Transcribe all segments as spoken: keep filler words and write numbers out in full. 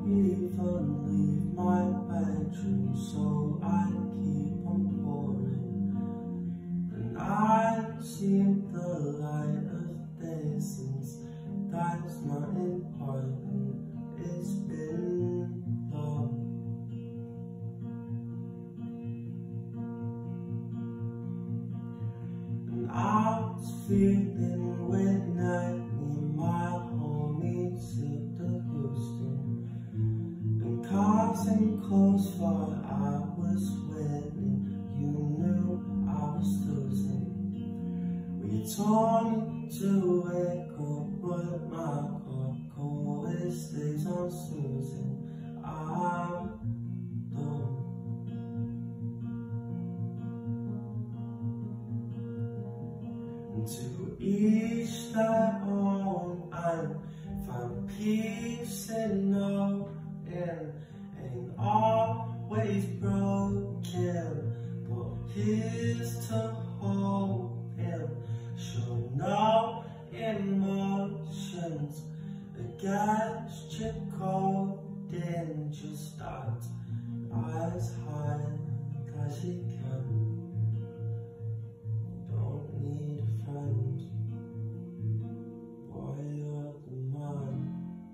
even leave my bedroom, so I keep on pouring. And I see the light of day, since that's not important. It's been long. And I was feeling when I need my homies at the Houston. And cars and clothes while I was winning, you knew I was losing. We told me to wake up, but my clock always stays on snoozing. I'm done. And to each their own, I find peace in knowing ain't always broken, but here's to hoping. Show no emotions against your coding. Just start as high as you can. Don't need a friend, boy, you're the man.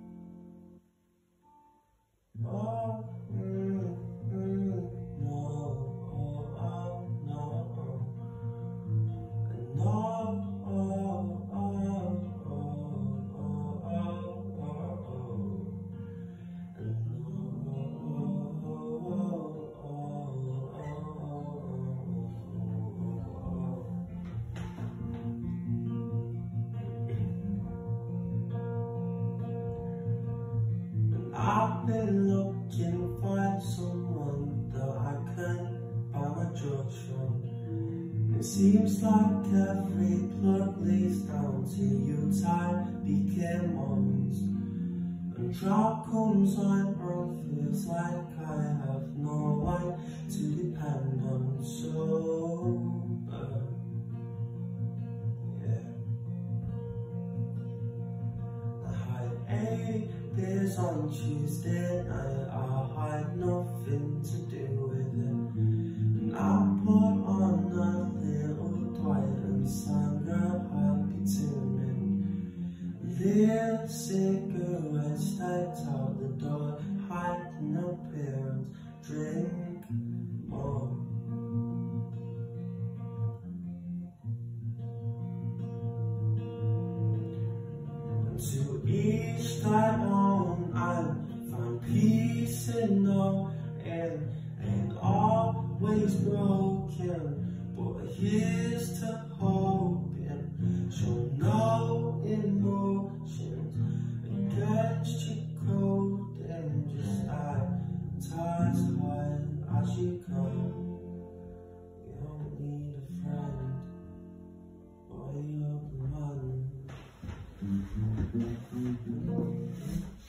Oh, mm, mm, no, oh, oh, no, and no, oh, oh, oh, oh, oh, oh, oh, and no, oh, oh, oh, oh, I've been looking for someone that I can buy my drugs from. It seems like every plug leads down to Utah, became ones. And drop comes on and feels like I have no one to depend on. Sober, yeah. I had eight beers on Tuesday night, I had nothing to do with it. And I put on a little Dwight and sang a happy tune. Lit cigarettes, stepped out the door, had an appearance, drink more. And to each their own, I find peace in knowing ain't always broken, but here's to hoping. Show no emotions against your code, and just act as high as you can. You don't need a friend, boy, you're the man.